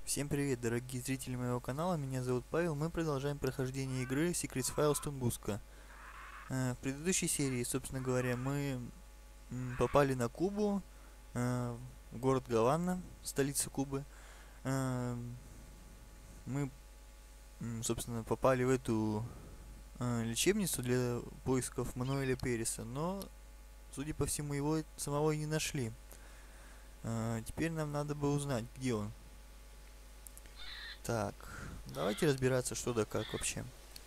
Всем привет, дорогие зрители моего канала, меня зовут Павел, мы продолжаем прохождение игры Secrets Files Tunguska. В предыдущей серии, собственно говоря, мы попали на Кубу, в город Гавана, столица Кубы. Мы, собственно, попали в эту лечебницу для поисков Мануэля Переса, но, судя по всему, его самого и не нашли. Теперь нам надо бы узнать, где он. Так, давайте разбираться, что да как вообще.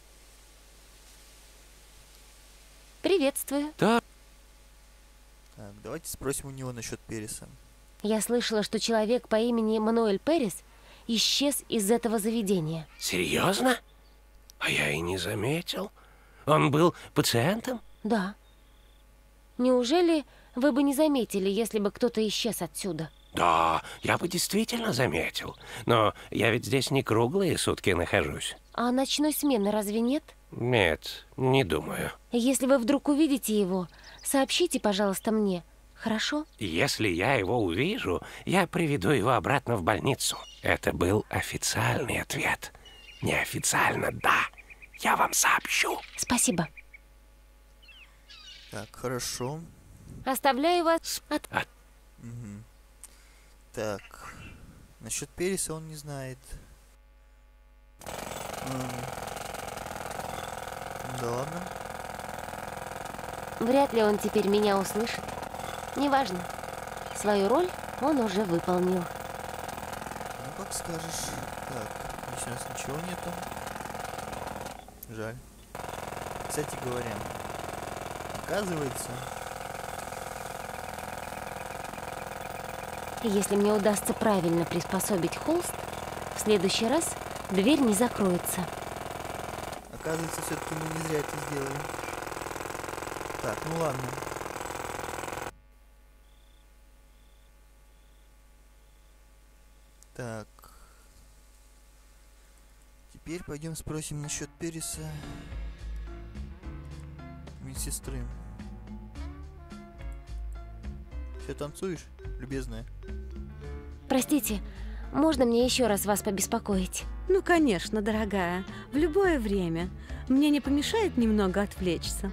Приветствую. Так, давайте спросим у него насчет Переса. Я слышала, что человек по имени Мануэль Перес исчез из этого заведения. Серьезно? А я и не заметил. Он был пациентом? Да. Неужели вы бы не заметили, если бы кто-то исчез отсюда? Да, я бы действительно заметил. Но я ведь здесь не круглые сутки нахожусь. А ночной смены разве нет? Нет, не думаю. Если вы вдруг увидите его, сообщите, пожалуйста, мне. Хорошо? Если я его увижу, я приведу его обратно в больницу. Это был официальный ответ. Неофициально, да. Я вам сообщу. Спасибо. Так, хорошо. Оставляю вас Угу. Так, насчет Переса он не знает. Да ладно. Вряд ли он теперь меня услышит. Неважно. Свою роль он уже выполнил. Ну, как скажешь. Так, здесь у нас ничего нету. Жаль. Кстати говоря, оказывается... Если мне удастся правильно приспособить холст, в следующий раз дверь не закроется. Оказывается, все-таки мы не зря это сделали. Так, ну ладно. Так. Теперь пойдем спросим насчет Переса. Медсестры. Все танцуешь, любезная? Простите, можно мне еще раз вас побеспокоить? Ну, конечно, дорогая. В любое время. Мне не помешает немного отвлечься.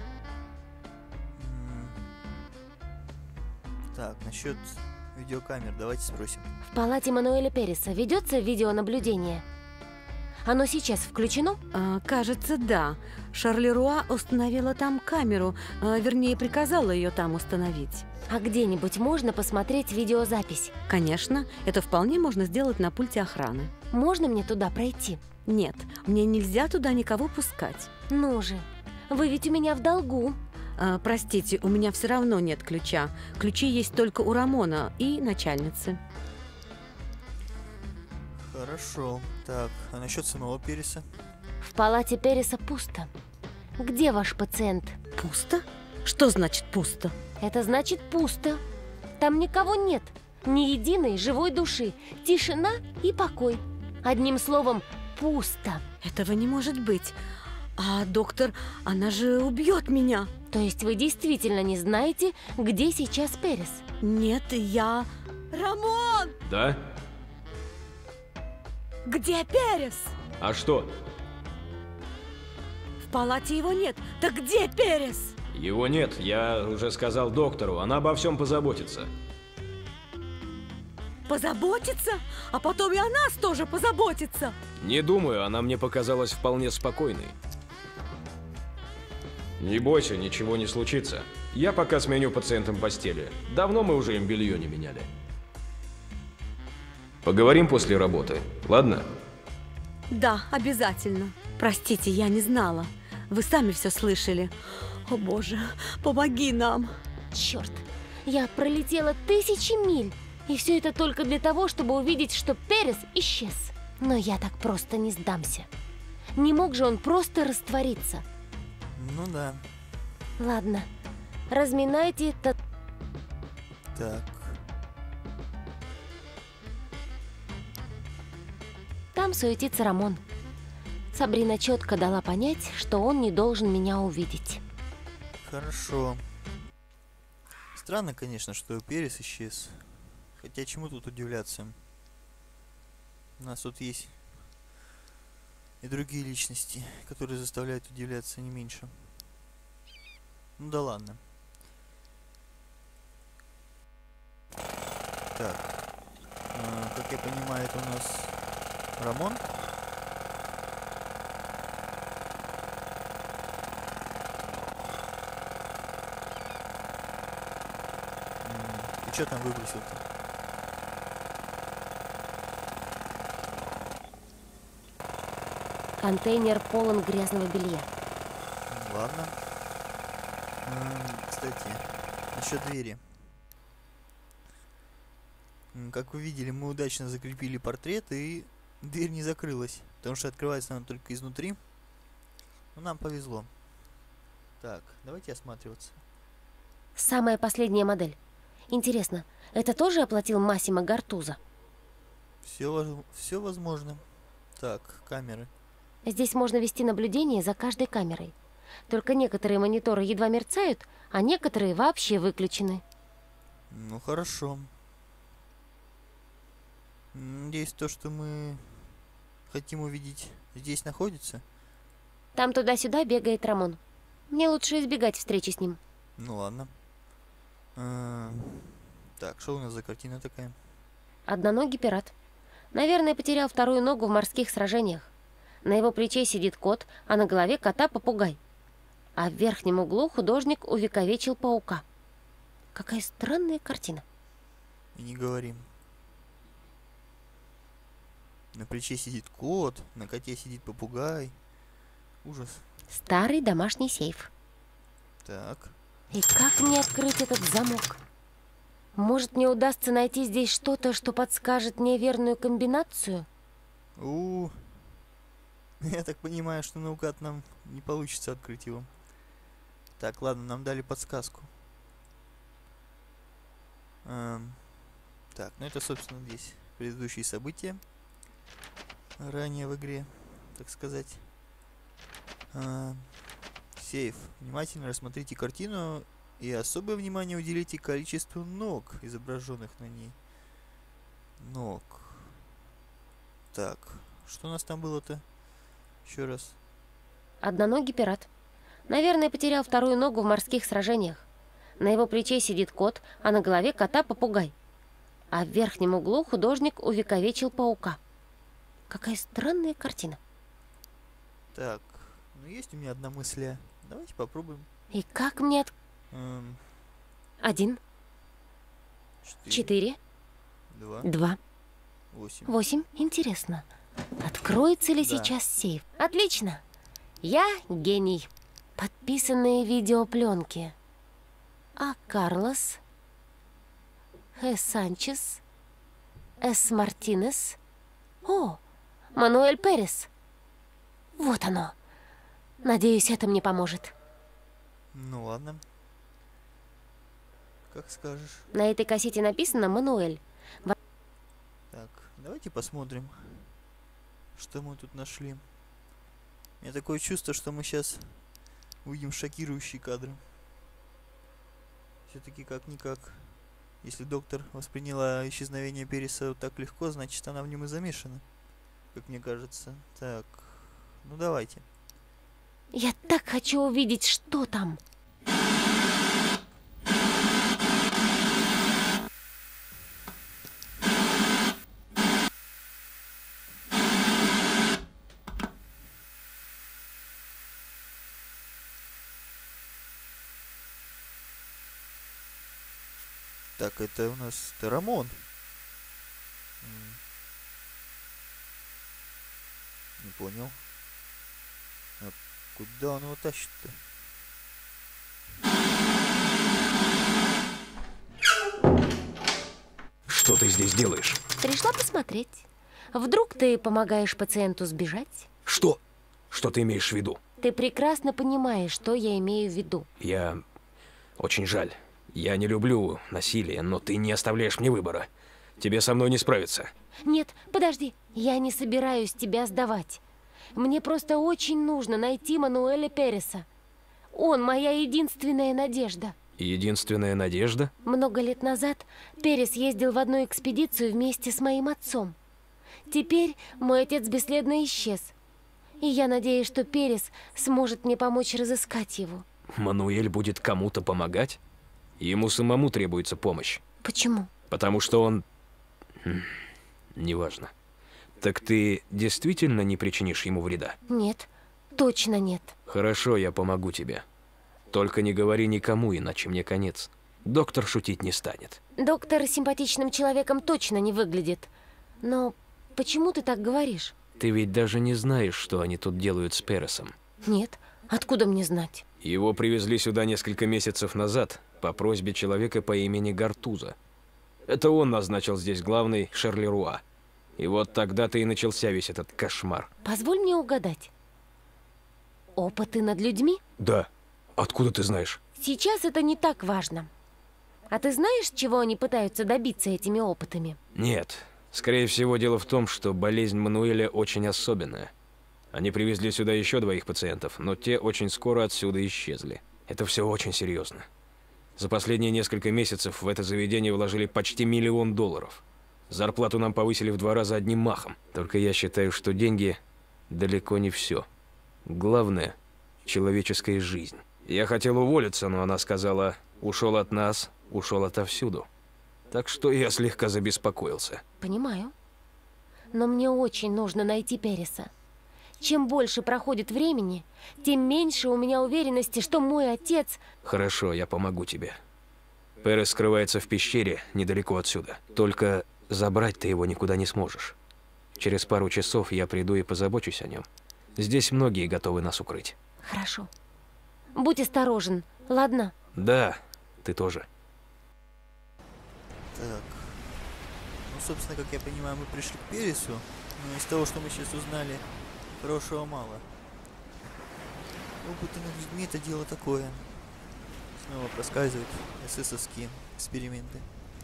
Так, насчет видеокамер, давайте спросим. В палате Мануэля Переса ведется видеонаблюдение? Оно сейчас включено? Кажется, да. Шарлеруа установила там камеру, вернее, приказала ее там установить. А где-нибудь можно посмотреть видеозапись? Конечно, это вполне можно сделать на пульте охраны. Можно мне туда пройти? Нет, мне нельзя туда никого пускать. Ну же, вы ведь у меня в долгу. Простите, у меня все равно нет ключа. Ключи есть только у Рамона и начальницы. Хорошо. Так, а насчет самого Переса? В палате Переса пусто. Где ваш пациент? Пусто? Что значит пусто? Это значит пусто. Там никого нет. Ни единой живой души. Тишина и покой. Одним словом, пусто. Этого не может быть. А доктор, она же убьет меня. То есть вы действительно не знаете, где сейчас Перес? Нет, я... Рамон! Да? Где Перес? А что? В палате его нет. Так где Перес? Его нет, я уже сказал доктору, она обо всем позаботится. Позаботиться? А потом и о нас тоже позаботится. Не думаю, она мне показалась вполне спокойной. Не бойся, ничего не случится. Я пока сменю пациентам постели. Давно мы уже им белье не меняли. Поговорим после работы, ладно? Да, обязательно. Простите, я не знала. Вы сами все слышали. О боже, помоги нам. Черт, я пролетела 1000 миль. И все это только для того, чтобы увидеть, что Перес исчез. Но я так просто не сдамся. Не мог же он просто раствориться. Ну да. Ладно, разминайте это. Так. Там суетится Рамон. Сабрина четко дала понять, что он не должен меня увидеть. Хорошо. Странно, конечно, что Перес исчез. Хотя чему тут удивляться? У нас тут есть и другие личности, которые заставляют удивляться не меньше. Ну да ладно. Так. Как я понимаю, это у нас Рамон. Ты что там выбросил-то? Контейнер полон грязного белья. Ладно. Кстати, насчет двери. Как вы видели, мы удачно закрепили портрет, и дверь не закрылась, потому что открывается она только изнутри. Но нам повезло. Так, давайте осматриваться. Самая последняя модель. Интересно, это тоже оплатил Массимо Гартузо? Все возможно. Так, камеры. Здесь можно вести наблюдение за каждой камерой. Только некоторые мониторы едва мерцают, а некоторые вообще выключены. Ну хорошо. Надеюсь, то, что мы хотим увидеть, здесь находится. Там туда-сюда бегает Рамон. Мне лучше избегать встречи с ним. Ну ладно. Так, что у нас за картина такая? Одноногий пират. Наверное, потерял вторую ногу в морских сражениях. На его плече сидит кот, а на голове кота попугай. А в верхнем углу художник увековечил паука. Какая странная картина. И не говорим. На плече сидит кот, на коте сидит попугай. Ужас. Старый домашний сейф. Так. И как мне открыть этот замок? Может, мне удастся найти здесь что-то, что подскажет мне верную комбинацию? Я так понимаю, что наугад нам не получится открыть его. Так, ладно, нам дали подсказку. Так, ну это, собственно, здесь предыдущие события. Ранее в игре, так сказать. Сейф. Внимательно рассмотрите картину и особое внимание уделите количеству ног, изображенных на ней. Ног. Так, что у нас там было-то? Еще раз. Одноногий пират. Наверное, потерял вторую ногу в морских сражениях. На его плече сидит кот, а на голове кота попугай. А в верхнем углу художник увековечил паука. Какая странная картина. Так, ну есть у меня одна мысль. Давайте попробуем. И как мне 1, 4, 2, 8. Интересно, откроется ли сейчас сейф? Отлично! Я гений. Подписанные видеопленки. А Карлос, Санчес, Мартинес. О, Мануэль Перес. Вот оно. Надеюсь, это мне поможет. Ну ладно. Как скажешь. На этой кассете написано «Мануэль». Так, давайте посмотрим, что мы тут нашли. У меня такое чувство, что мы сейчас увидим шокирующие кадры. Все-таки как-никак. Если доктор восприняла исчезновение Переса так легко, значит она в нем и замешана. Как мне кажется. Так, ну давайте. Я так хочу увидеть, что там. Так, это у нас Рамон. Не понял. А куда он его тащит-то? Что ты здесь делаешь? Пришла посмотреть. Вдруг ты помогаешь пациенту сбежать? Что? Что ты имеешь в виду? Ты прекрасно понимаешь, что я имею в виду. Я... Очень жаль. Я не люблю насилие, но ты не оставляешь мне выбора. Тебе со мной не справиться. Нет, подожди. Я не собираюсь тебя сдавать. Мне просто очень нужно найти Мануэля Переса. Он моя единственная надежда. Единственная надежда? Много лет назад Перес ездил в одну экспедицию вместе с моим отцом. Теперь мой отец бесследно исчез. И я надеюсь, что Перес сможет мне помочь разыскать его. Мануэль будет кому-то помогать? Ему самому требуется помощь. Почему? Потому что он... Неважно. Так ты действительно не причинишь ему вреда? Нет, точно нет. Хорошо, я помогу тебе. Только не говори никому, иначе мне конец. Доктор шутить не станет. Доктор симпатичным человеком точно не выглядит. Но почему ты так говоришь? Ты ведь даже не знаешь, что они тут делают с Пересом. Нет, откуда мне знать? Его привезли сюда несколько месяцев назад по просьбе человека по имени Гартуза. Это он назначил здесь главный Шарлеруа. И вот тогда-то и начался весь этот кошмар. Позволь мне угадать. Опыты над людьми? Да. Откуда ты знаешь? Сейчас это не так важно. А ты знаешь, чего они пытаются добиться этими опытами? Нет. Скорее всего, дело в том, что болезнь Мануэля очень особенная. Они привезли сюда еще 2 пациентов, но те очень скоро отсюда исчезли. Это все очень серьезно. За последние несколько месяцев в это заведение вложили почти $1 миллион. Зарплату нам повысили в 2 раза одним махом. Только я считаю, что деньги далеко не все. Главное – человеческая жизнь. Я хотел уволиться, но она сказала, ушел от нас, ушел отовсюду. Так что я слегка забеспокоился. Понимаю. Но мне очень нужно найти Переса. Чем больше проходит времени, тем меньше у меня уверенности, что мой отец... Хорошо, я помогу тебе. Перес скрывается в пещере недалеко отсюда. Только забрать ты его никуда не сможешь. Через пару часов я приду и позабочусь о нем. Здесь многие готовы нас укрыть. Хорошо. Будь осторожен, ладно? Да, ты тоже. Так. Ну, собственно, как я понимаю, мы пришли к Пересу. Но из того, что мы сейчас узнали, хорошего мало. Опыты над людьми — это дело такое. Снова проскальзывают эсэсовские эксперименты.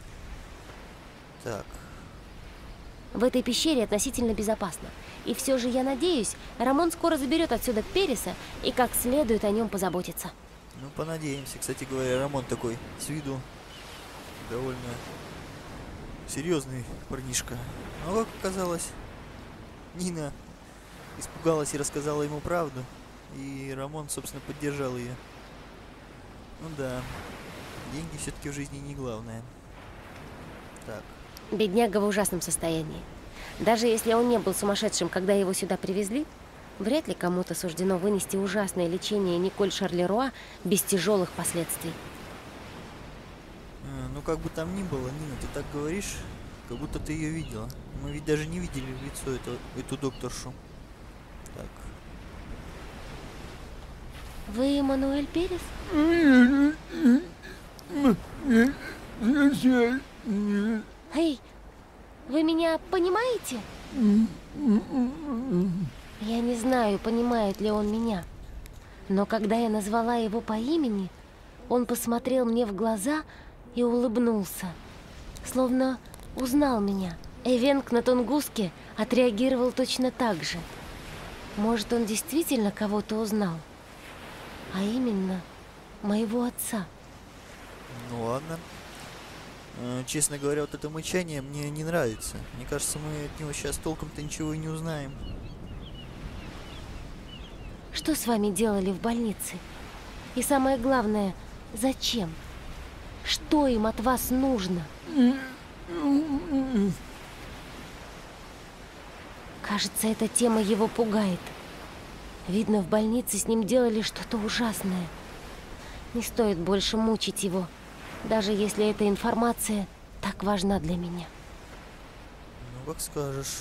Так. В этой пещере относительно безопасно. И все же я надеюсь, Рамон скоро заберет отсюда Переса и как следует о нем позаботится. Ну, понадеемся. Кстати говоря, Рамон такой с виду довольно серьезный парнишка. Но, как оказалось, Нина испугалась и рассказала ему правду. И Рамон, собственно, поддержал ее. Ну да, деньги все-таки в жизни не главное. Так. Бедняга в ужасном состоянии. Даже если он не был сумасшедшим, когда его сюда привезли, вряд ли кому-то суждено вынести ужасное лечение Николь Шарлеруа без тяжелых последствий. Ну, как бы там ни было, Нина, ты так говоришь, как будто ты ее видела. Мы ведь даже не видели в лицо эту докторшу. Так. Вы Мануэль Перес? Эй, вы меня понимаете? Я не знаю, понимает ли он меня. Но когда я назвала его по имени, он посмотрел мне в глаза и улыбнулся. Словно узнал меня. Эвенк на Тунгуске отреагировал точно так же. Может, он действительно кого-то узнал? А именно, моего отца. Ну ладно. Честно говоря, вот это мычание мне не нравится. Мне кажется, мы от него сейчас толком-то ничего и не узнаем. Что с вами делали в больнице? И самое главное, зачем? Что им от вас нужно? Кажется, эта тема его пугает. Видно, в больнице с ним делали что-то ужасное. Не стоит больше мучить его, даже если эта информация так важна для меня. Ну, как скажешь.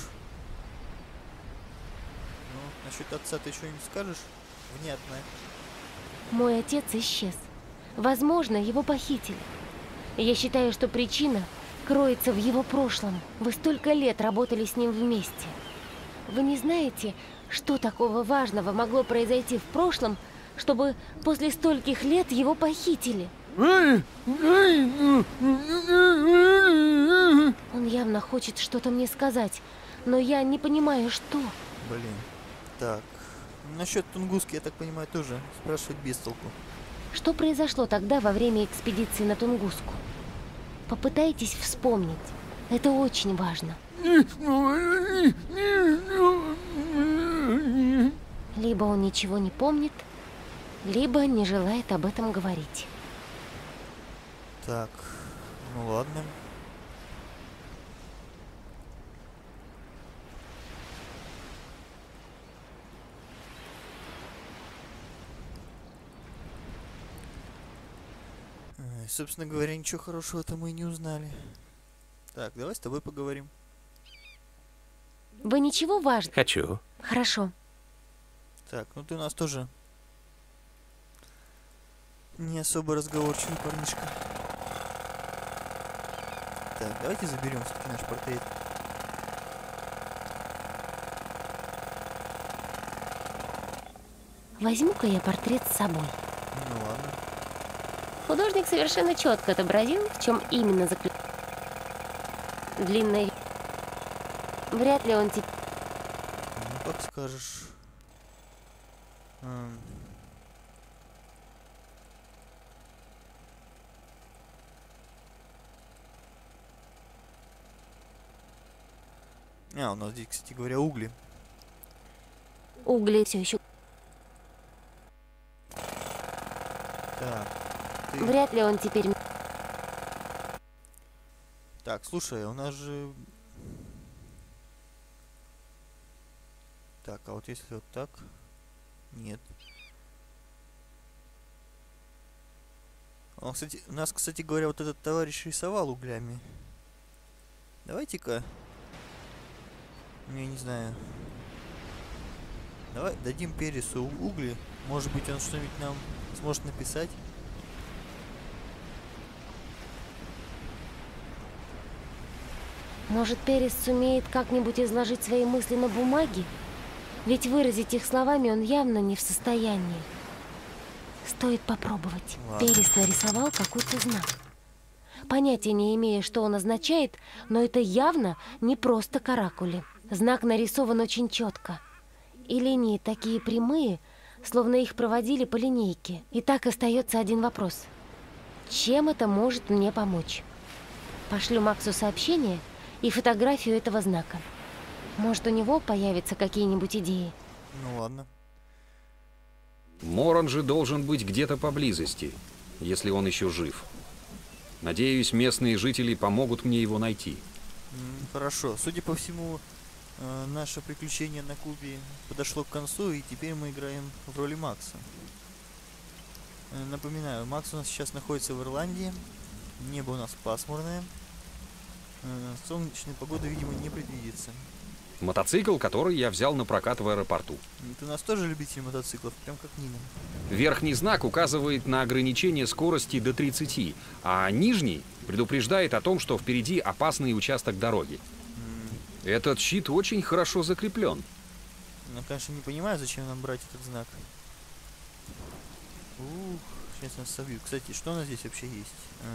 Ну, насчет отца ты что-нибудь скажешь? Внятное. Мой отец исчез. Возможно, его похитили. Я считаю, что причина кроется в его прошлом. Вы столько лет работали с ним вместе. Вы не знаете, что такого важного могло произойти в прошлом, чтобы после стольких лет его похитили? Он явно хочет что-то мне сказать, но я не понимаю, что. Блин. Так. Насчет Тунгуски, я так понимаю, тоже спрашивать без толку. Что произошло тогда во время экспедиции на Тунгуску? Попытайтесь вспомнить. Это очень важно. Либо он ничего не помнит, либо не желает об этом говорить. Так, ну ладно. Собственно говоря, ничего хорошего-то мы и не узнали. Так, давай с тобой поговорим. Вы ничего важного? Хочу. Хорошо. Так, ну ты у нас тоже не особо разговорчивый парнишка. Так, давайте заберем все-таки наш портрет. Возьму-ка я портрет с собой. Ну ладно. Художник совершенно четко отобразил, в чем именно заключается длинная. Вряд ли он теперь... Ну, как скажешь. У нас здесь, кстати говоря, угли. Угли все еще... Так, ты... Вряд ли он теперь... Так, слушай, у нас же... Так, а вот если вот так... Нет. Кстати, у нас, кстати говоря, вот этот товарищ рисовал углями. Давайте-ка... Я не знаю. Давай дадим Пересу угли. Может быть, он что-нибудь нам сможет написать. Может, Перес сумеет как-нибудь изложить свои мысли на бумаге? Ведь выразить их словами он явно не в состоянии. Стоит попробовать. Ладно. Перес нарисовал какой-то знак. Понятия не имея, что он означает, но это явно не просто каракули. Знак нарисован очень четко. И линии такие прямые, словно их проводили по линейке. И так остается один вопрос. Чем это может мне помочь? Пошлю Максу сообщение и фотографию этого знака. Может, у него появятся какие-нибудь идеи? Ну ладно. Моран же должен быть где-то поблизости, если он еще жив. Надеюсь, местные жители помогут мне его найти. Хорошо. Судя по всему, наше приключение на Кубе подошло к концу, и теперь мы играем в роли Макса. Напоминаю, Макс у нас сейчас находится в Ирландии. Небо у нас пасмурное. Солнечной погоды, видимо, не предвидится. Мотоцикл, который я взял на прокат в аэропорту. Ты у нас тоже любитель мотоциклов, прям как Нина. Верхний знак указывает на ограничение скорости до 30, а нижний предупреждает о том, что впереди опасный участок дороги. Этот щит очень хорошо закреплен. Ну, конечно, не понимаю, зачем нам брать этот знак. Сейчас нас собьют. Кстати, что у нас здесь вообще есть?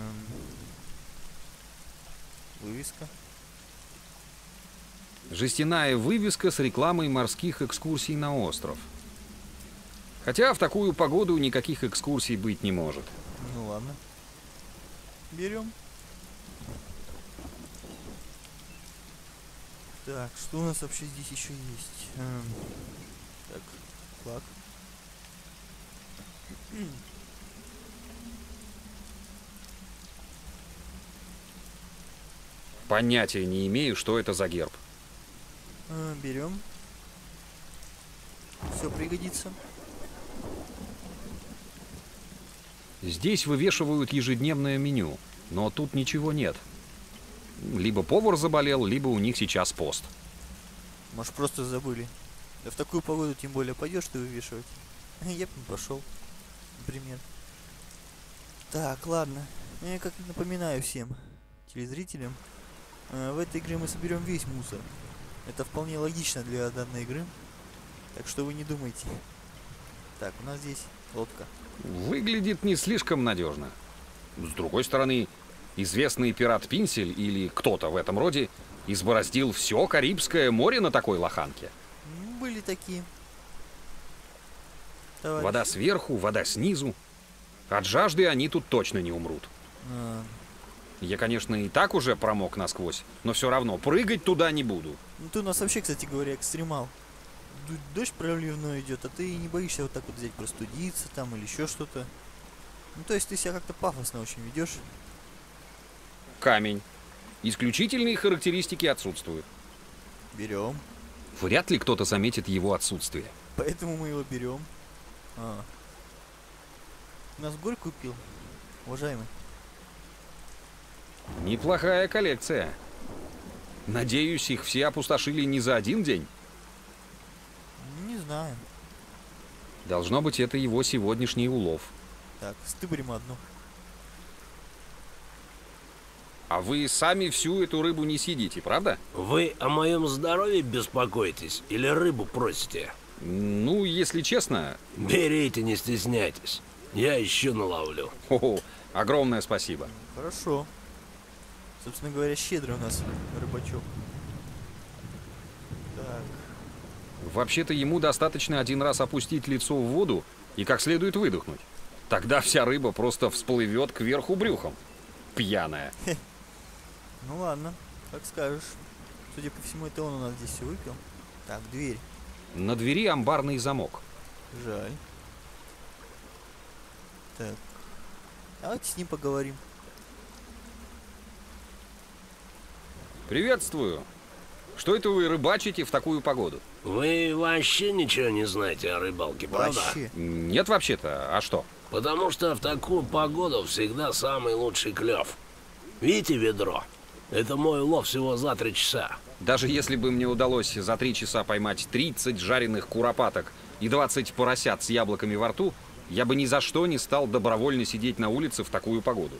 Вывеска. Жестяная вывеска с рекламой морских экскурсий на остров. Хотя в такую погоду никаких экскурсий быть не может. Ну ладно. Берем. Так, что у нас вообще здесь еще есть? Так, флаг. Понятия не имею, что это за герб. Берем. Все пригодится. Здесь вывешивают ежедневное меню, но тут ничего нет. Либо повар заболел, либо у них сейчас пост. Может, просто забыли. Да в такую погоду тем более пойдешь ты вывешивать. Я бы не пошел, например. Так, ладно. Я как напоминаю всем телезрителям, в этой игре мы соберем весь мусор. Это вполне логично для данной игры. Так что вы не думайте. Так, у нас здесь лодка. Выглядит не слишком надежно. С другой стороны, известный пират Пинсель или кто-то в этом роде избороздил все Карибское море на такой лоханке. Были такие. Товарищи. Вода сверху, вода снизу. От жажды они тут точно не умрут. Я, конечно, и так уже промок насквозь, но все равно прыгать туда не буду. Ну ты у нас вообще, кстати говоря, экстремал. Дождь проливной идет, а ты не боишься вот так вот взять простудиться там или еще что-то. Ну то есть ты себя как-то пафосно очень ведешь. Камень. Исключительные характеристики отсутствуют. Берем. Вряд ли кто-то заметит его отсутствие. Поэтому мы его берем. У нас горь купил, уважаемый. Неплохая коллекция. Надеюсь, их все опустошили не за один день. Не знаю. Должно быть, это его сегодняшний улов. Так, стыбрим одну. А вы сами всю эту рыбу не съедите, правда? Вы о моем здоровье беспокоитесь или рыбу просите? Ну, если честно... Берите, не стесняйтесь. Я еще наловлю. О, огромное спасибо. Хорошо. Собственно говоря, щедрый у нас рыбачок. Так. Вообще-то ему достаточно один раз опустить лицо в воду и как следует выдохнуть. Тогда вся рыба просто всплывет кверху брюхом. Пьяная. Ну ладно, как скажешь. Судя по всему, это он у нас здесь все выпил. Так, дверь. На двери амбарный замок. Жаль. Так. Давайте с ним поговорим. Приветствую. Что это вы рыбачите в такую погоду? Вы вообще ничего не знаете о рыбалке, правда? Вообще. Нет, вообще-то. А что? Потому что в такую погоду всегда самый лучший клев. Видите ведро? Это мой улов всего за 3 часа. Даже если бы мне удалось за 3 часа поймать 30 жареных куропаток и 20 поросят с яблоками во рту, я бы ни за что не стал добровольно сидеть на улице в такую погоду.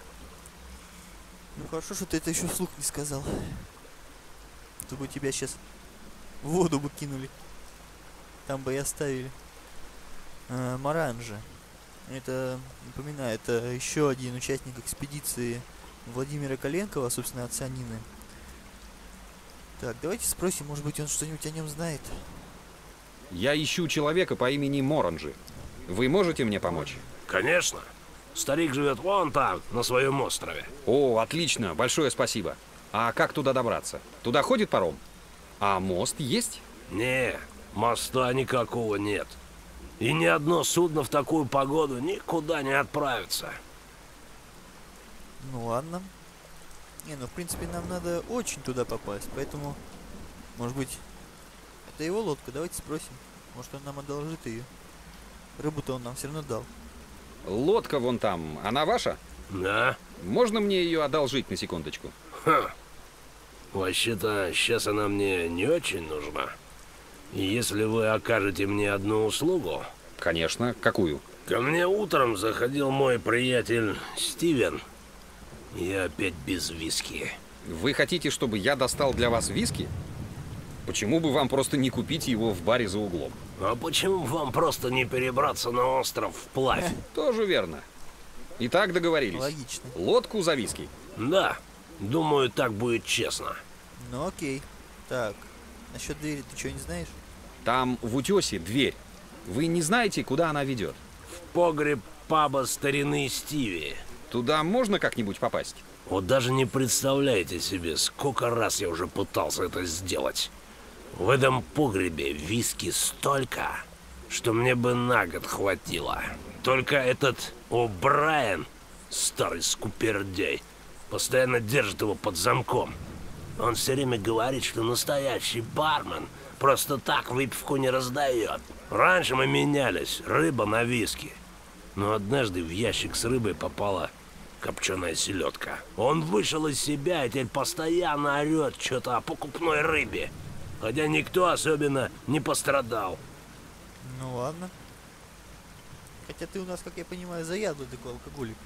Ну хорошо, что ты это еще вслух не сказал. Чтобы тебя сейчас в воду бы кинули. Там бы и оставили. Маранжа. Это, напоминаю, это еще один участник экспедиции Владимира Коленкова, собственно, отца Нины. Так, давайте спросим, может быть, он что-нибудь о нем знает. Я ищу человека по имени Моранжи. Вы можете мне помочь? Конечно. Старик живет вон там, на своем острове. О, отлично, большое спасибо. А как туда добраться? Туда ходит паром? А мост есть? Не, моста никакого нет. И ни одно судно в такую погоду никуда не отправится. Ну ладно. Не, ну в принципе нам надо очень туда попасть, поэтому, может быть, это его лодка, давайте спросим. Может, он нам одолжит ее. Рыбу-то он нам все равно дал. Лодка вон там, она ваша? Да? Можно мне ее одолжить на секундочку? Ха. Вообще-то, сейчас она мне не очень нужна. И если вы окажете мне одну услугу... Конечно, какую? Ко мне утром заходил мой приятель Стивен. Я опять без виски. Вы хотите, чтобы я достал для вас виски? Почему бы вам просто не купить его в баре за углом? А почему вам просто не перебраться на остров вплавь? Тоже верно. Итак, договорились. Логично. Лодку за виски. Да, думаю, так будет честно. Ну окей. Так, насчет двери ты что, не знаешь? Там в утесе дверь. Вы не знаете, куда она ведет? В погреб паба старины Стиви. Туда можно как-нибудь попасть? Вот даже не представляете себе, сколько раз я уже пытался это сделать. В этом погребе виски столько, что мне бы на год хватило. Только этот О'Брайен, старый скупердей, постоянно держит его под замком. Он все время говорит, что настоящий бармен просто так выпивку не раздает. Раньше мы менялись, рыба на виски. Но однажды в ящик с рыбой попала копченая селедка. Он вышел из себя и теперь постоянно орет что-то о покупной рыбе. Хотя никто особенно не пострадал. Ну ладно. Хотя ты у нас, как я понимаю, заядлый такой алкоголик.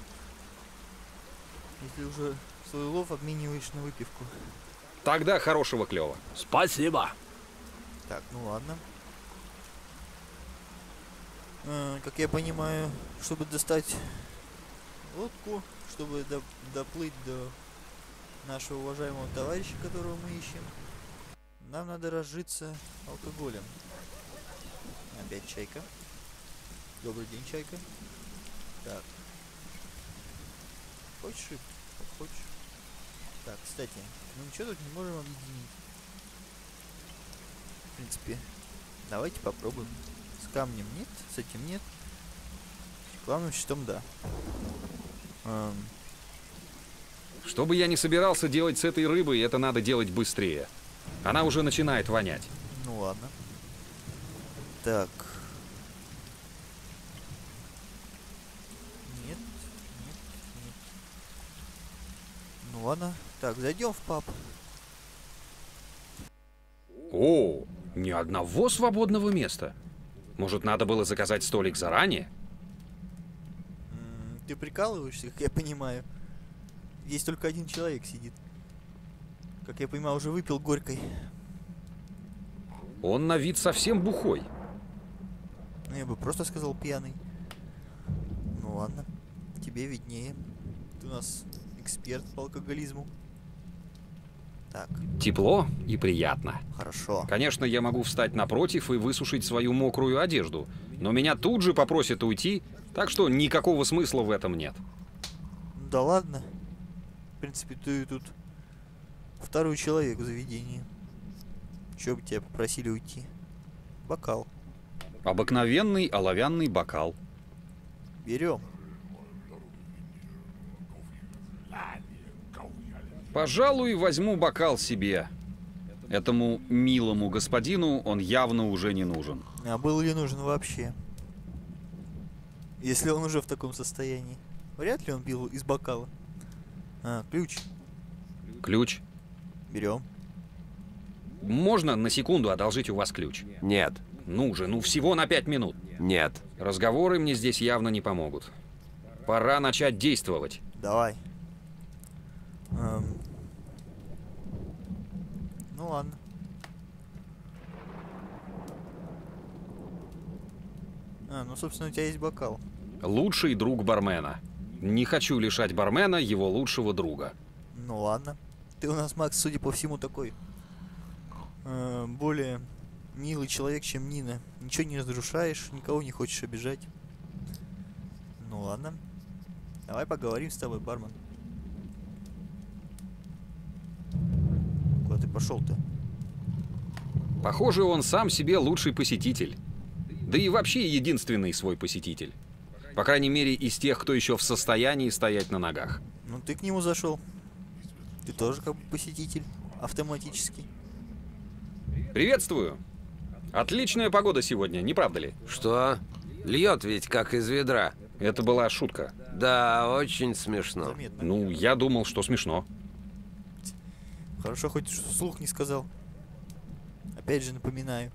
Если уже свой улов обмениваешь на выпивку. Тогда хорошего клёва. Спасибо. Так, ну ладно. Как я понимаю, чтобы достать лодку, чтобы доплыть до нашего уважаемого товарища, которого мы ищем, нам надо разжиться алкоголем. Опять чайка. Добрый день, чайка. Так. Хочешь рыбку? Хочешь? Так, кстати, мы ничего тут не можем объединить. В принципе, давайте попробуем. С камнем нет, с этим нет. С главным щитом да. Что бы я ни собирался делать с этой рыбой, это надо делать быстрее. Она уже начинает вонять. Ну ладно. Так. Нет, нет, нет. Ну ладно. Так, зайдем в паб. О, ни одного свободного места. Может, надо было заказать столик заранее? Ты прикалываешься, как я понимаю. Здесь только один человек сидит. Как я понимаю, уже выпил горькой. Он на вид совсем бухой. Ну, я бы просто сказал пьяный. Ну ладно, тебе виднее. Ты у нас эксперт по алкоголизму. Так, Тепло и приятно. хорошо. Конечно, я могу встать напротив и высушить свою мокрую одежду, но меня тут же попросят уйти, так что никакого смысла в этом нет. Да ладно. В принципе, ты тут второй человек в заведении. Чё бы тебя попросили уйти? Бокал. Обыкновенный оловянный бокал. Берем. Пожалуй, возьму бокал себе. Этому милому господину он явно уже не нужен. А был ли нужен вообще? Если он уже в таком состоянии. Вряд ли он пил из бокала. А, ключ. Ключ. Берем. Можно на секунду одолжить у вас ключ? Нет, Ну же, ну всего на 5 минут. нет. Разговоры мне здесь явно не помогут. Пора начать действовать. Давай. Ну ладно. Ну собственно у тебя есть бокал. Лучший друг бармена. Не хочу лишать бармена его лучшего друга. Ну ладно. Ты у нас, Макс, судя по всему, такой более милый человек, чем Нина. Ничего не разрушаешь, никого не хочешь обижать. Ну ладно. Давай поговорим с тобой, бармен. Куда ты пошел-то? Похоже, он сам себе лучший посетитель. Да и вообще единственный свой посетитель. По крайней мере, из тех, кто еще в состоянии стоять на ногах. Ну ты к нему зашел. Ты тоже как бы посетитель. Автоматически. Приветствую. Отличная погода сегодня, не правда ли? Что? Льет ведь как из ведра. Это была шутка. Да, очень смешно. Заметно. Ну, я думал, что смешно. Хорошо, хоть вслух не сказал. Опять же напоминаю.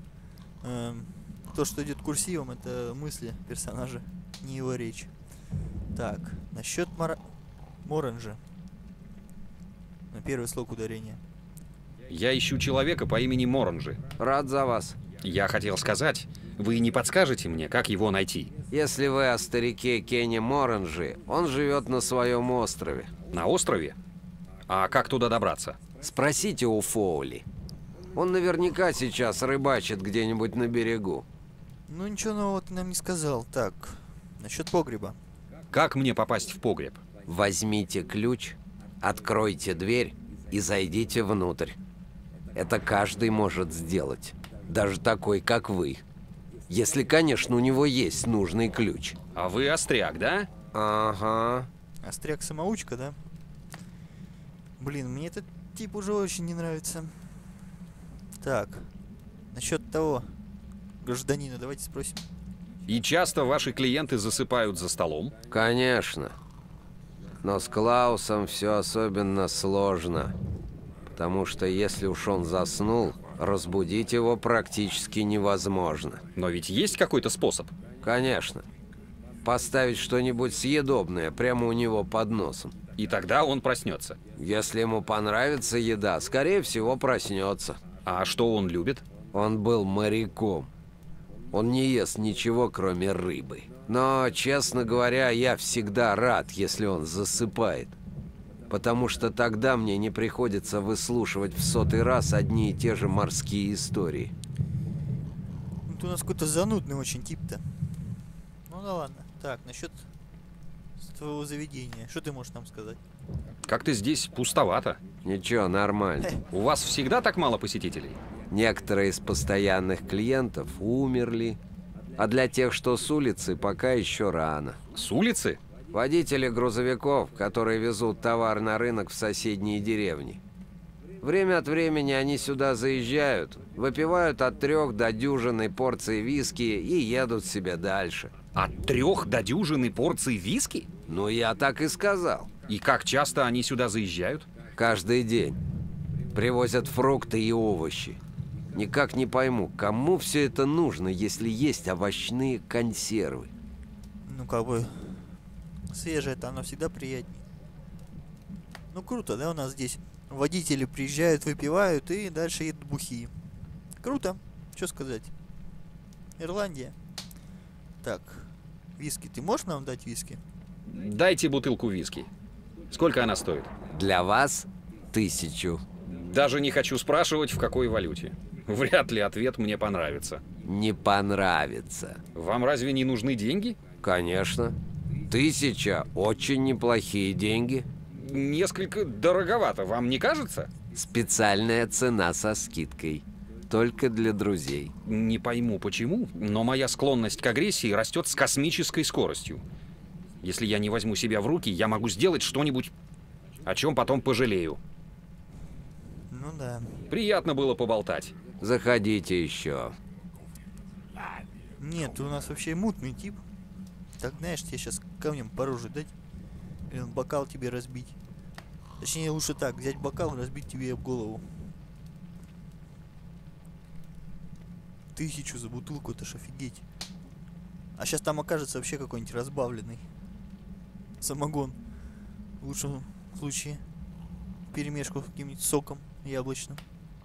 То, что идет курсивом, это мысли персонажа, не его речь. Так, насчет Моранжа. На первый слог ударения. Я ищу человека по имени Моранжи. Рад за вас. Я хотел сказать, вы не подскажете мне, как его найти? Если вы о старике Кенни Моранжи, он живет на своем острове. На острове? А как туда добраться? Спросите у Фоули. Он наверняка сейчас рыбачит где-нибудь на берегу. Ну ничего нового ты нам не сказал. Так, насчет погреба. Как мне попасть в погреб? Возьмите ключ, откройте дверь и зайдите внутрь. Это каждый может сделать. Даже такой, как вы. Если, конечно, у него есть нужный ключ. А вы остряк, да? Ага. Остряк-самоучка, да? Блин, мне этот тип уже очень не нравится. Так, насчет того гражданина, давайте спросим. И часто ваши клиенты засыпают за столом? Конечно. Но с Клаусом все особенно сложно. Потому что если уж он заснул, разбудить его практически невозможно. Но ведь есть какой-то способ? Конечно. Поставить что-нибудь съедобное прямо у него под носом. И тогда он проснется. Если ему понравится еда, скорее всего, проснется. А что он любит? Он был моряком. Он не ест ничего, кроме рыбы. Но, честно говоря, я всегда рад, если он засыпает. Потому что тогда мне не приходится выслушивать в 100-й раз одни и те же морские истории. Ну, ты у нас какой-то занудный очень тип-то. Ну да ладно. Так, насчет твоего заведения. Что ты можешь нам сказать? Как-то здесь пустовато. Ничего, нормально. У вас всегда так мало посетителей? Некоторые из постоянных клиентов умерли, а для тех, что с улицы, пока еще рано. С улицы? Водители грузовиков, которые везут товар на рынок в соседние деревни. Время от времени они сюда заезжают, выпивают от 3 до дюжины порций виски и едут себе дальше. От 3 до дюжины порций виски? Ну, я так и сказал. И как часто они сюда заезжают? Каждый день. Привозят фрукты и овощи. Никак не пойму, кому все это нужно, если есть овощные консервы. Ну, как бы, свежее-то оно всегда приятнее. Ну, круто, да, у нас здесь водители приезжают, выпивают и дальше едут бухие. Круто, что сказать. Ирландия. Так, виски. Ты можешь нам дать виски? Дайте бутылку виски. Сколько она стоит? Для вас 1000. Даже не хочу спрашивать, в какой валюте. Вряд ли ответ мне понравится. Не понравится. Вам разве не нужны деньги? Конечно. 1000 очень неплохие деньги. Несколько дороговато, вам не кажется? Специальная цена со скидкой. Только для друзей. Не пойму почему, но моя склонность к агрессии растет с космической скоростью. Если я не возьму себя в руки, я могу сделать что-нибудь, о чем потом пожалею. Ну да. Приятно было поболтать. Заходите еще. Нет, ты у нас вообще мутный тип. Так, знаешь, тебе сейчас камнем по роже дать? Или бокал тебе разбить? Точнее, лучше так, взять бокал и разбить тебе об голову. 1000 за бутылку, это ж офигеть. А сейчас там окажется вообще какой-нибудь разбавленный самогон. В лучшем случае. Перемешку с каким-нибудь соком яблочным.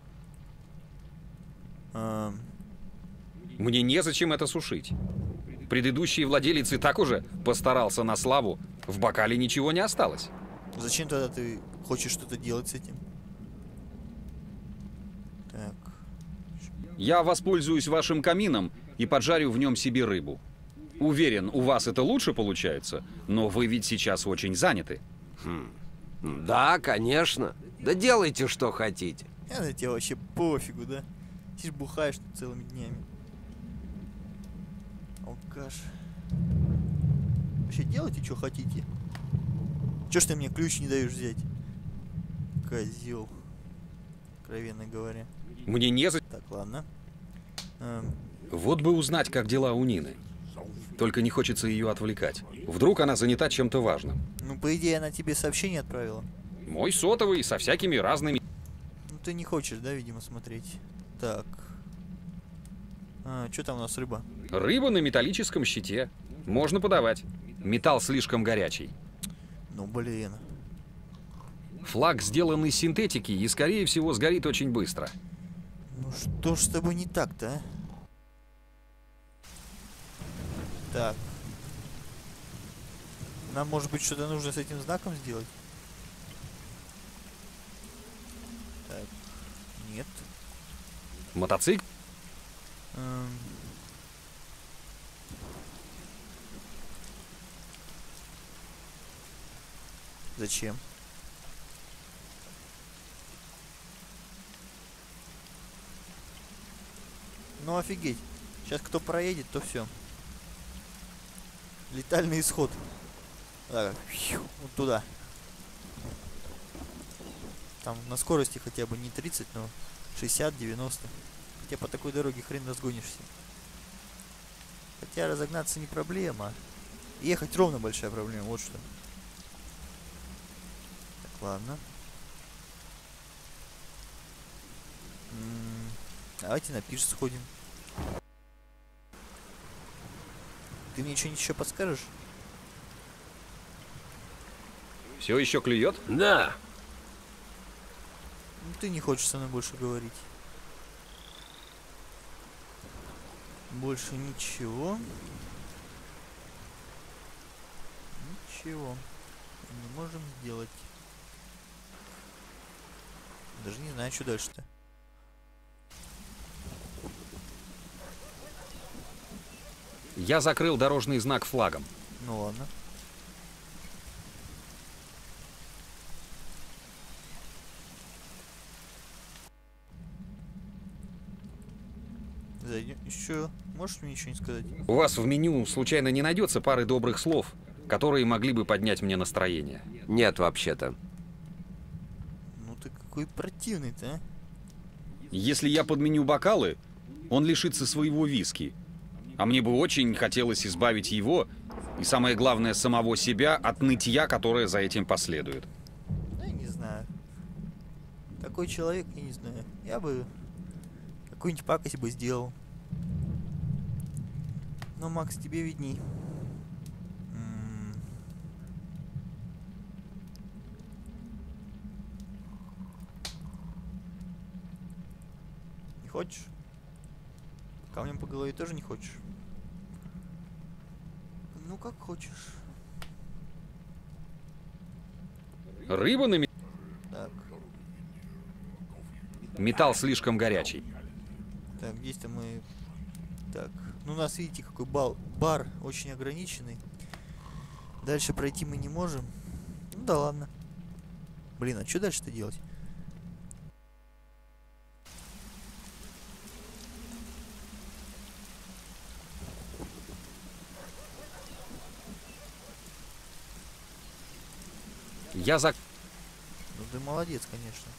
Мне незачем это сушить. Предыдущий владелец и так уже постарался на славу. В бокале ничего не осталось. Зачем тогда ты хочешь что-то делать с этим? Так. Я воспользуюсь вашим камином и поджарю в нем себе рыбу. Уверен, у вас это лучше получается, но вы ведь сейчас очень заняты. Да, конечно. Да делайте, что хотите. Я на тебя вообще пофигу, да? Сидишь, бухаешь тут целыми днями. Алкаш. Вообще делайте, что хотите. Чё ж ты мне ключ не даешь взять? Козел. Откровенно говоря. Мне незачем. Так, ладно. Вот бы узнать, как дела у Нины. Только не хочется ее отвлекать. Вдруг она занята чем-то важным. Ну, по идее, она тебе сообщение отправила. Мой сотовый со всякими разными... Ну, ты не хочешь, да, видимо, смотреть. Так. Что там у нас рыба? Рыба на металлическом щите. Можно подавать. Металл слишком горячий. Ну, блин. Флаг сделан из синтетики и, скорее всего, сгорит очень быстро. Ну, что ж с тобой не так-то, а? Так. Нам, может быть, что-то нужно с этим знаком сделать? Так. Нет. Мотоцикл? Зачем? Ну офигеть. Сейчас кто проедет, то все. Летальный исход. Так, вот туда. Там на скорости хотя бы не 30, но 60-90. Хотя по такой дороге хрен разгонишься. Хотя разогнаться не проблема. Ехать ровно большая проблема, вот что. Так, ладно. Давайте на пирс сходим. Ты мне что-нибудь еще подскажешь? Все еще клюет? Да. Ну, ты не хочешь со мной больше говорить. Больше ничего. Ничего. Не можем сделать. Даже не знаю, что дальше-то. Я закрыл дорожный знак флагом. Ну ладно. Зайдем. Еще. Можешь мне ничего не сказать? У вас в меню случайно не найдется пары добрых слов, которые могли бы поднять мне настроение? Нет, вообще-то. Ну ты какой противный-то, а? Если я подменю бокалы, он лишится своего виски. А мне бы очень хотелось избавить его, и самое главное, самого себя, от нытья, которое за этим последует. Ну, я не знаю. Такой человек, я не знаю. Я бы какую-нибудь пакость бы сделал. Но, Макс, тебе видней. Не хочешь? Камнем по голове тоже не хочешь? Ну, как хочешь. Рыба на Так, металл слишком горячий. так, здесь-то мы... Так, ну у нас, видите, какой бар очень ограниченный. Дальше пройти мы не можем. Ну да ладно. Блин, а что дальше-то делать? Я за... Ну ты молодец, конечно.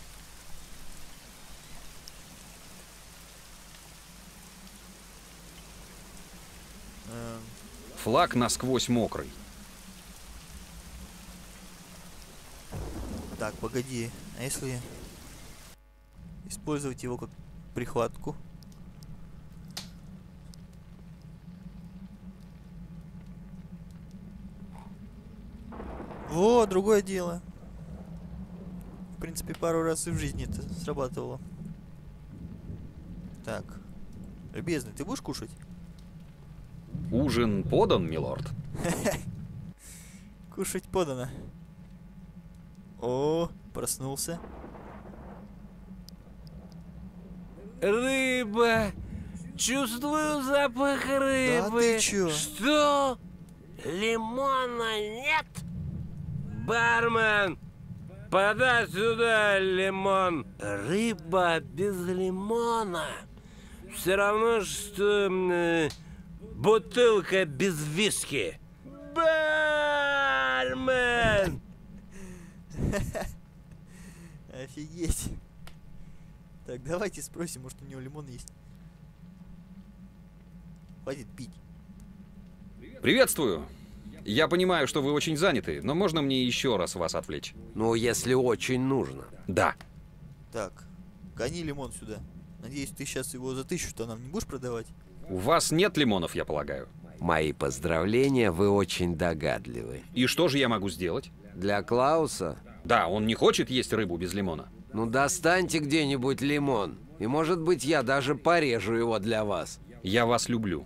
Флаг насквозь мокрый. Так, погоди. А если использовать его как прихватку? Во, другое дело. В принципе, пару раз и в жизни это срабатывало. Так. Любезный, ты будешь кушать? Ужин подан, милорд? Кушать подано. О, проснулся. Рыба! Чувствую запах рыбы. Да ты чё? Что? Лимона нет? Бармен! Подай сюда лимон. Рыба без лимона. Все равно, что бутылка без виски. Бармен! Офигеть. Так, давайте спросим, может у него лимон есть. Хватит пить. Приветствую. Я понимаю, что вы очень заняты, но можно мне еще раз вас отвлечь? Ну, если очень нужно. Да. Так, гони лимон сюда. Надеюсь, ты сейчас его за 1000-то нам не будешь продавать? У вас нет лимонов, я полагаю. Мои поздравления, вы очень догадливы. И что же я могу сделать? Для Клауса? Да, он не хочет есть рыбу без лимона. Ну, достаньте где-нибудь лимон. И, может быть, я даже порежу его для вас. Я вас люблю.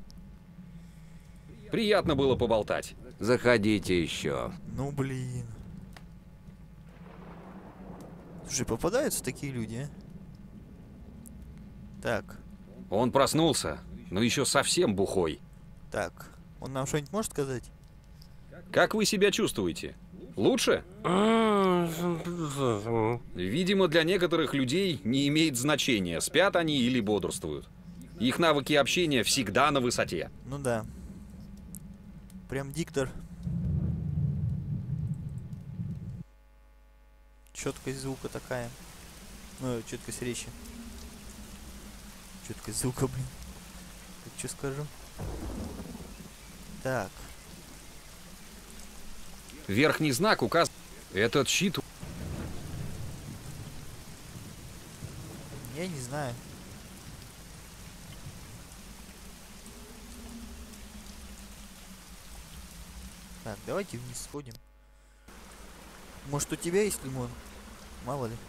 Приятно было поболтать. Заходите еще. Ну блин. Слушай, попадаются такие люди, а? Так, Он проснулся, но еще совсем бухой. так. Он нам что-нибудь может сказать? Как вы себя чувствуете? Лучше? Видимо, для некоторых людей не имеет значения, спят они или бодрствуют. Их навыки общения всегда на высоте. Ну да. Прям диктор. Четкость звука такая. Ну, четкость речи. Четкость звука, блин. Так что скажу? Так. Верхний знак указывает... Этот щит... Я не знаю. Так, давайте вниз сходим. Может, у тебя есть лимон? Мало ли.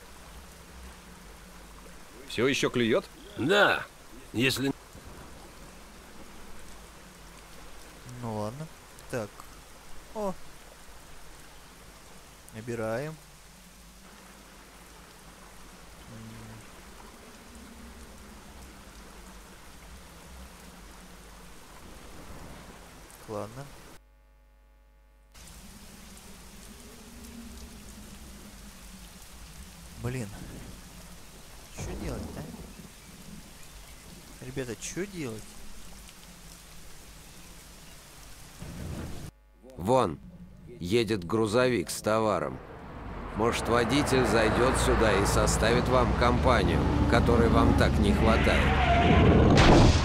Все еще клюет? Да, если... Ну ладно. Так. О. Набираем. Ладно. Блин. Что делать-то? Ребята, что делать? Вон, едет грузовик с товаром. Может, водитель зайдет сюда и составит вам компанию, которой вам так не хватает.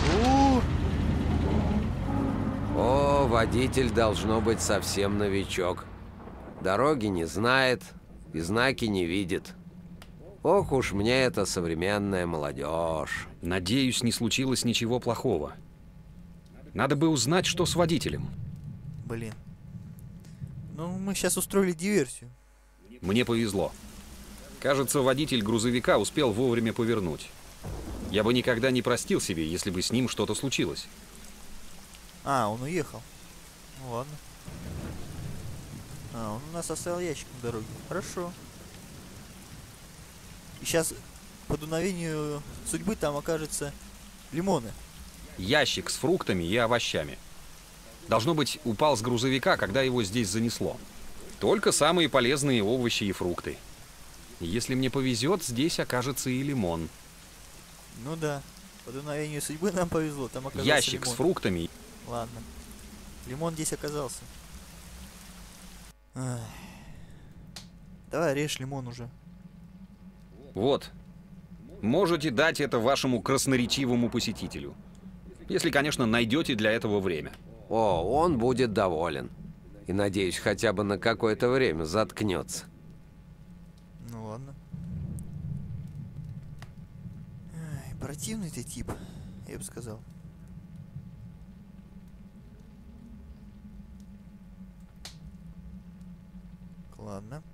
О, водитель должно быть совсем новичок. Дороги не знает и знаки не видит. Ох уж мне эта современная молодежь. Надеюсь, не случилось ничего плохого. Надо бы узнать, что с водителем. Блин. Ну, мы сейчас устроили диверсию. Мне повезло. Кажется, водитель грузовика успел вовремя повернуть. Я бы никогда не простил себе, если бы с ним что-то случилось. А, он уехал. Ну ладно. А, он у нас оставил ящик на дороге. Хорошо. И сейчас по дуновению судьбы там окажется лимоны. Ящик с фруктами и овощами. Должно быть, упал с грузовика, когда его здесь занесло. Только самые полезные овощи и фрукты. Если мне повезет, здесь окажется и лимон. Ну да. По дуновению судьбы нам повезло. Там оказался Ящик лимон. с фруктами. Ладно. Лимон здесь оказался. Ай. Давай режь лимон уже. Вот. Можете дать это вашему красноречивому посетителю. Если, конечно, найдете для этого время. О, он будет доволен. И, надеюсь, хотя бы на какое-то время заткнется. Ну ладно. Ай, противный ты тип, я бы сказал. Ладно.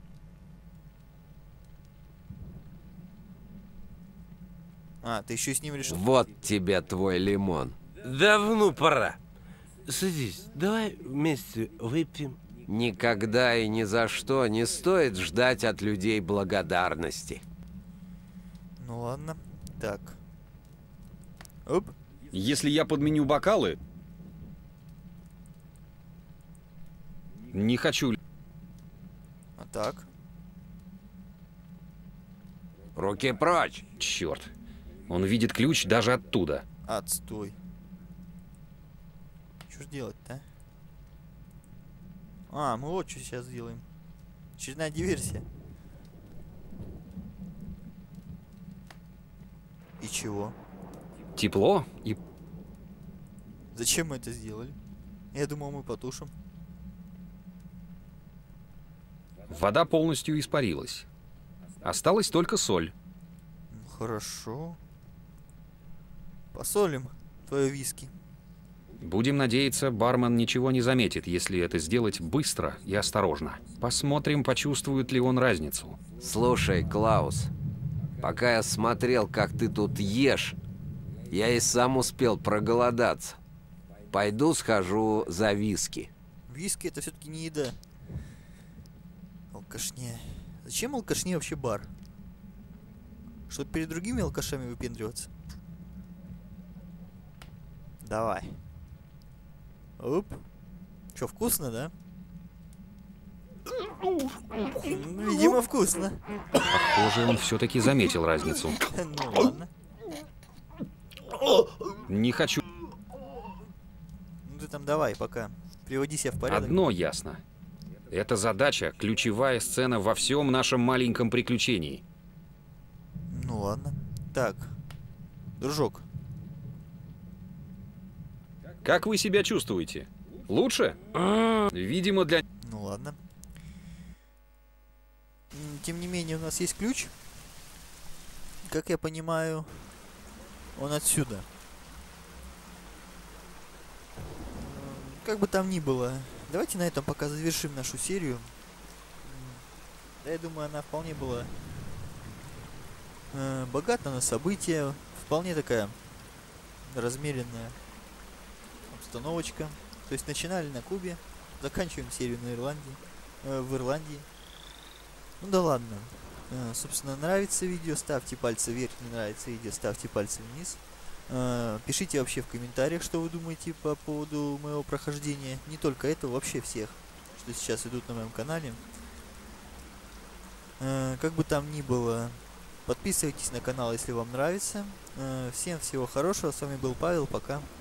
А, ты еще с ним решил? Вот тебе твой лимон. Давно пора. Садись, давай вместе выпьем. Никогда и ни за что не стоит ждать от людей благодарности. Ну ладно. Так. Оп. Если я подменю бокалы... Не хочу. А так. Руки прочь! Черт. Он видит ключ даже оттуда. Отстой. Что ж делать-то? А, мы вот что сейчас сделаем. Очередная диверсия. И чего? Тепло и... Зачем мы это сделали? Я думал, мы потушим. Вода полностью испарилась. Осталась только соль. Ну, хорошо. Посолим твое виски. Будем надеяться, бармен ничего не заметит, если это сделать быстро и осторожно. Посмотрим, почувствует ли он разницу. Слушай, Клаус, пока я смотрел, как ты тут ешь, я и сам успел проголодаться. Пойду схожу за виски. Виски это все-таки не еда. Алкашня. Зачем алкашне вообще бар? Чтобы перед другими алкашами выпендриваться? Давай. Оп. Че, вкусно, да? Видимо, вкусно. Похоже, он все-таки заметил разницу. Ну ладно. Не хочу. Ну ты там давай, пока. Приводи себя в порядок. Одно ясно. Эта задача – ключевая сцена во всем нашем маленьком приключении. Ну ладно. Так. Дружок. Как вы себя чувствуете? Лучше? Видимо, для... Ну ладно. Тем не менее, у нас есть ключ. Как я понимаю, он отсюда. Как бы там ни было, давайте на этом пока завершим нашу серию. Да, я думаю, она вполне была богата на события. Вполне такая размеренная обстановочка. То есть начинали на Кубе, заканчиваем серию на Ирландии, в Ирландии. Ну да ладно. Собственно, нравится видео, ставьте пальцы вверх, не нравится видео, ставьте пальцы вниз. Пишите вообще в комментариях, что вы думаете по поводу моего прохождения. Не только этого, вообще всех, что сейчас идут на моем канале. Как бы там ни было, Подписывайтесь на канал, если вам нравится. Всем всего хорошего. С вами был Павел. Пока.